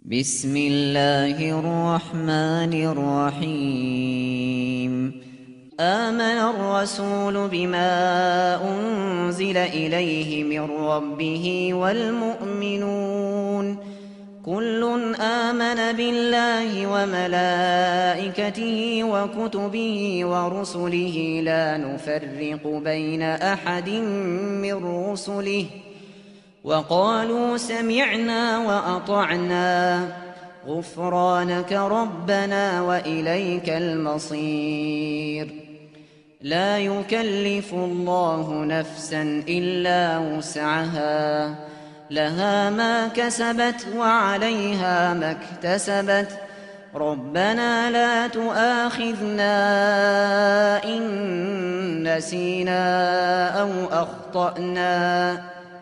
بسم الله الرحمن الرحيم. آمن الرسول بما أنزل إليه من ربه والمؤمنون كل آمن بالله وملائكته وكتبه ورسله لا نفرق بين أحد من رسله وقالوا سمعنا وأطعنا غفرانك ربنا وإليك المصير. لا يكلف الله نفسا إلا وسعها لها ما كسبت وعليها ما اكتسبت ربنا لا تؤاخذنا إن نسينا أو أخطأنا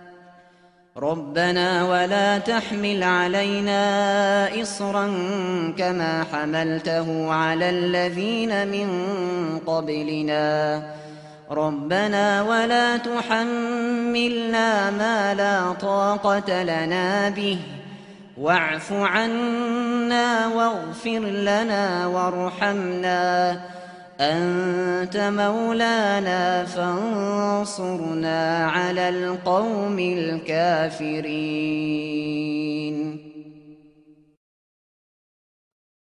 ربنا ولا تحمل علينا إصرا كما حملته على الذين من قبلنا ربنا ولا تحملنا ما لا طاقة لنا به واعف عنا واغفر لنا وارحمنا أنت مولانا فانصرنا على القوم الكافرين.